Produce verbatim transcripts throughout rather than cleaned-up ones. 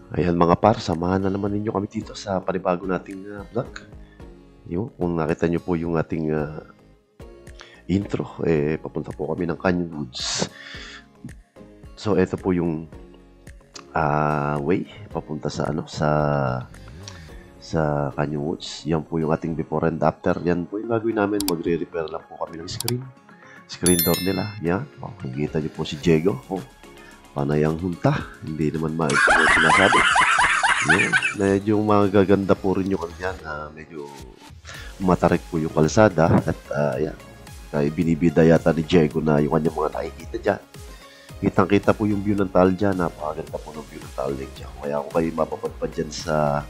Ayan mga par, samahan na naman ninyo kami dito sa panibago nating uh, vlog. Yung, kung nakita nyo po yung ating uh, intro, eh, papunta po kami ng Canyon Woods. So, ito po yung uh, way papunta sa ano sa sa Canyon Woods. Yan po yung ating before and after. Yan po yung gagawin namin. Magre-repair lang po kami ng screen. Screen door nila. Yan. Oh, nakikita nyo po si Diego. Oh, panay ang hunta. Hindi naman ma-ito sinasabi. Yan. Medyo magaganda po rin yung kanyan. Uh, medyo matarik po yung kalsada. At uh, yan. Kaya binibida yata ni Diego na yung kanyang mga nakikita dyan. Kitang-kita po yung view ng Taal dyan. Napakaganda po ng view ng Taal Lake dyan. Kaya kung kayo mapapadpad dyan sa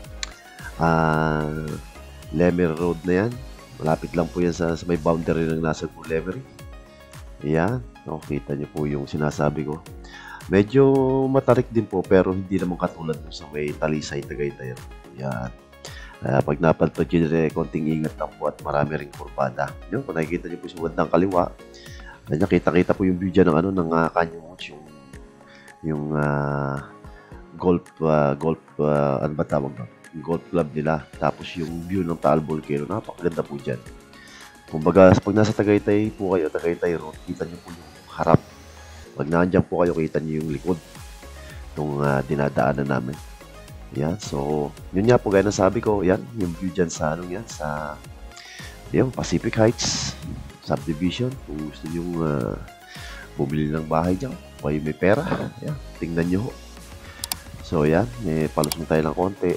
uh, Lemer Road na yan, malapit lang po yan sa, sa may boundary ng nasa Lemery. Yan. O, kita nyo po yung sinasabi ko. Medyo matarik din po pero hindi naman katulad nung sa may Talisay, Tagaytay. Yan. Uh, pag napadpad nyo rin, konting ingat lang po at marami ring kurbada. Yun, kung nakikita nyo po sa bandang kaliwa, kanya kita-kita po yung view dyan ng ano ng uh, Canyon Woods, yung yung uh, golf uh, golf uh, ano ba tawag ba? Golf club nila. Tapos yung view ng Taal Volcano, napakaganda po dyan. Kumbaga, pag nasa Tagaytay po kayo, Tagaytay Road, kita nyo po yung harap. Pag nandiyan po kayo, kita nyo yung likod nung uh, dinadaanan namin. Yan, so, yun nga po gaya na sabi ko, yan, yung view dyan sa, ano yan, sa, yung Pacific Heights subdivision. Kung gusto nyo uh, bumili ng bahay dyan, kayo may pera, yan, tingnan nyo. So, yan, eh, palusong tayo ng konti.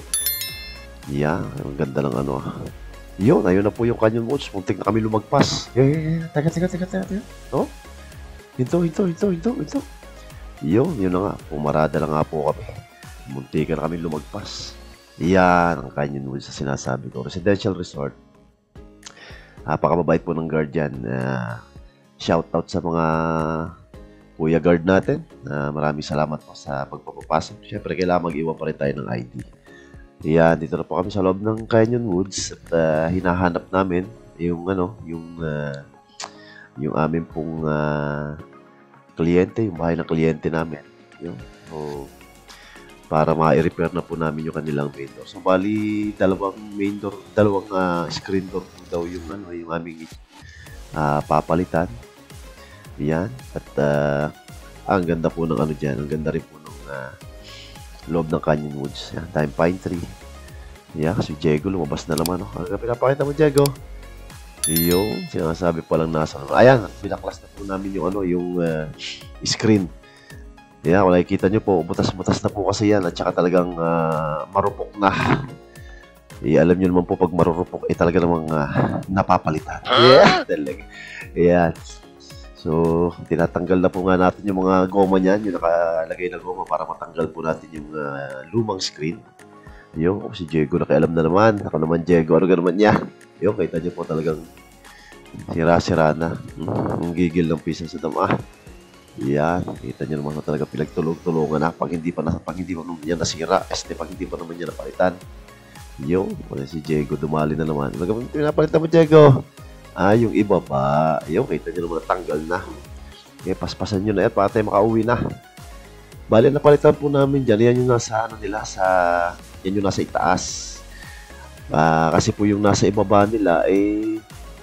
Yan, ang ganda ng ano. Yun, ayun na po yung Canyon Woods. Muntik na kami lumagpas. Yeah, yeah, yeah. Teka, teka, teka, teka, teka. Oh? Ito, ito, ito, ito, ito. Yun, yun na nga. Pumarada lang nga po kami. Muntikan na kami lumagpas. Yan, ang Canyon Woods sa sinasabi ko. Residential resort. Napakamabait po ng guard yan. Uh, shout out sa mga kuya guard natin. Uh, maraming salamat po sa pagpapapasok. Siyempre, kailangan mag-iwan pa rin tayo ng I D. Yan, dito na po kami sa loob ng Canyon Woods at uh, hinahanap namin yung ano, yung uh, yung amin pong uh, kliyente, yung bahay ng kliyente namin. Yun. So, para ma-repair na po namin yung kanilang main door. So, bali, dalawang main door, dalawang uh, screen door po daw yung ano, yung aming uh, papalitan. Yan. At uh, ang ganda po ng ano dyan, ang ganda rin po ng uh, loob ng Canyon Woods. Yan, time pine tree. Yeah, si Diego lumabas na naman. Oh. Ano pinapakita mo, Diego? Yung sinasabi pa lang nasa. Ayan, binaklas na po namin yung ano, yung uh, screen. Yeah, kung nakikita nyo po, butas-butas na po kasi yan at saka talagang uh, marupok na. Eh, alam nyo naman po pag marupok, eh talaga namang uh, napapalitan. Yeah, talaga. Ayan. So, tinatanggal na po nga natin yung mga goma niyan, yung nakalagay na goma para matanggal po natin yung uh, lumang screen. Yung, oh, si Diego nakialam na naman. Ako naman, Diego, ano ka naman niya? Yung, kita nyo po talagang sira-sira na. Hmm, ang gigil ng pisa sa dama. Yan, kita nyo naman talaga pinagtulong-tulungan na pag hindi pa, na, pag hindi pa naman niya nasira, este pag hindi pa naman niya napalitan. Yung, si Diego dumali na naman. Pinapalitan mo, Diego? Ah, yung iba pa. Yung, kita nyo naman natanggal na. Eh, paspasan nyo na yan para tayo makauwi na. Bali, napalitan po namin dyan. Yan yung nasa, ano nila, sa, yan yung nasa itaas. Uh, kasi po yung nasa ibaba nila, eh,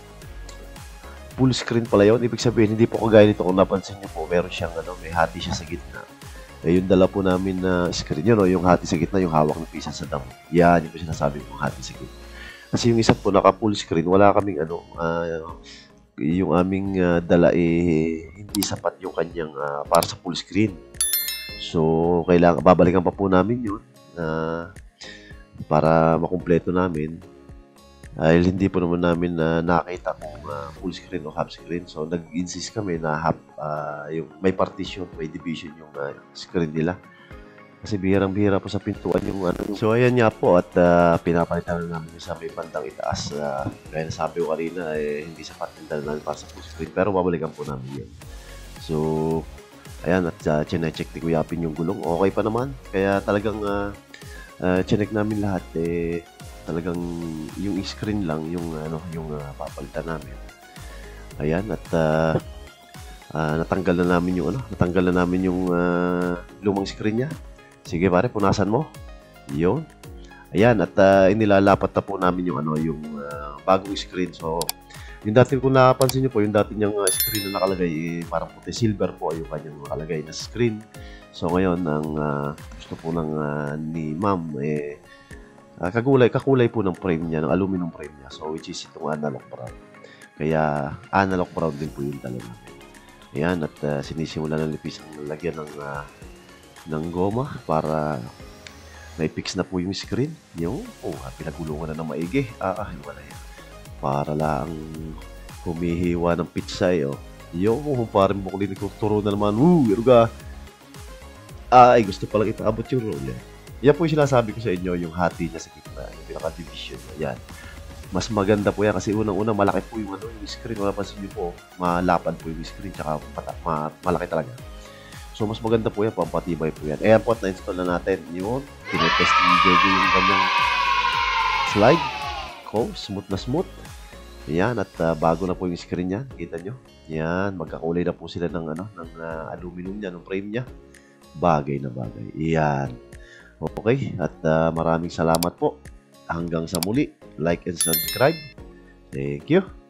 full screen pala yun. Ibig sabihin, hindi po kagaya nito. Kung napansin nyo po, meron siyang, ano, may hati siya sa gitna. Eh, yung dala po namin na screen, yun, no, yung hati sa gitna, yung hawak ng pisa sa damo. Yan, yung sinasabi kong hati sa gitna. Kasi yung isa po, naka full screen, wala kaming, ano, uh, yung aming uh, dala, eh, hindi sapat yung kanyang, uh, para sa full screen. So, kailangan, babalikan pa po namin yun na uh, para makumpleto namin. Dahil hindi po naman namin na uh, nakita kung uh, full screen o half screen. So, nag-insist kami na half, uh, yung may partition, may division yung uh, screen nila. Kasi bihirang-bihira po sa pintuan yung ano. So, ayan nga po at uh, pinapalitan na namin sa may bandang itaas. Uh, gaya na sabi ko kanina, eh, hindi sapat yung dala namin para sa full screen. Pero babalikan po namin yun. So, ayan, at uh, chinecheck ni Kuya Pin yung gulong. Okay pa naman. Kaya talagang uh, uh, chinek namin lahat. Eh, talagang yung screen lang yung, ano, yung uh, papalitan namin. Ayan, at uh, uh, natanggal na namin yung, ano, natanggal na namin yung uh, lumang screen niya. Sige pare, punasan mo. Yun. Ayan, at uh, inilalapat na po namin yung ano, yung uh, bagong screen. So, yung dati kung napansin niyo po, yung dati niyang uh, screen na nakalagay, eh, parang puti silver po yung kanyang nakalagay na screen. So, ngayon, ang uh, gusto po ng uh, ni ma'am, eh, uh, kakulay, kakulay po ng frame niya, ng aluminum frame niya. So, which is itong analog brown. Kaya, analog brown din po yung dala namin. Ayan, at uh, sinisimula ng lipis ang lagyan ng, uh, ng goma para na-fix na po yung screen. Yung, oh, pinagulungan na ng maigi. Ah, ah, wala yan. Para lang humihiwa ng pizza eh, oh. Yung, oh, parang buklin nagtuturo na naman. Woo, iruga. Ah, ay, gusto palang ipaabot yung roll eh. Yan po yung sinasabi ko sa inyo, yung hati niya sa gitna, yung pinaka-division. Yan. Mas maganda po yan kasi unang-unang malaki po yung, ano, yung screen. Wala pansin niyo po, malapad po yung screen, tsaka pata, ma, malaki talaga. So, mas maganda po yan, pampatibay po yan. Ayan po at na-install na natin yun. Tinetest ni J J yung kanyang slide. Ko, smooth na smooth. Ayan, at uh, bago na po yung screen niya. Kita nyo? Ayan, magkakulay na po sila ng, ano, ng uh, aluminum niya, ng frame niya. Bagay na bagay. Ayan. Okay, at uh, maraming salamat po. Hanggang sa muli. Like and subscribe. Thank you.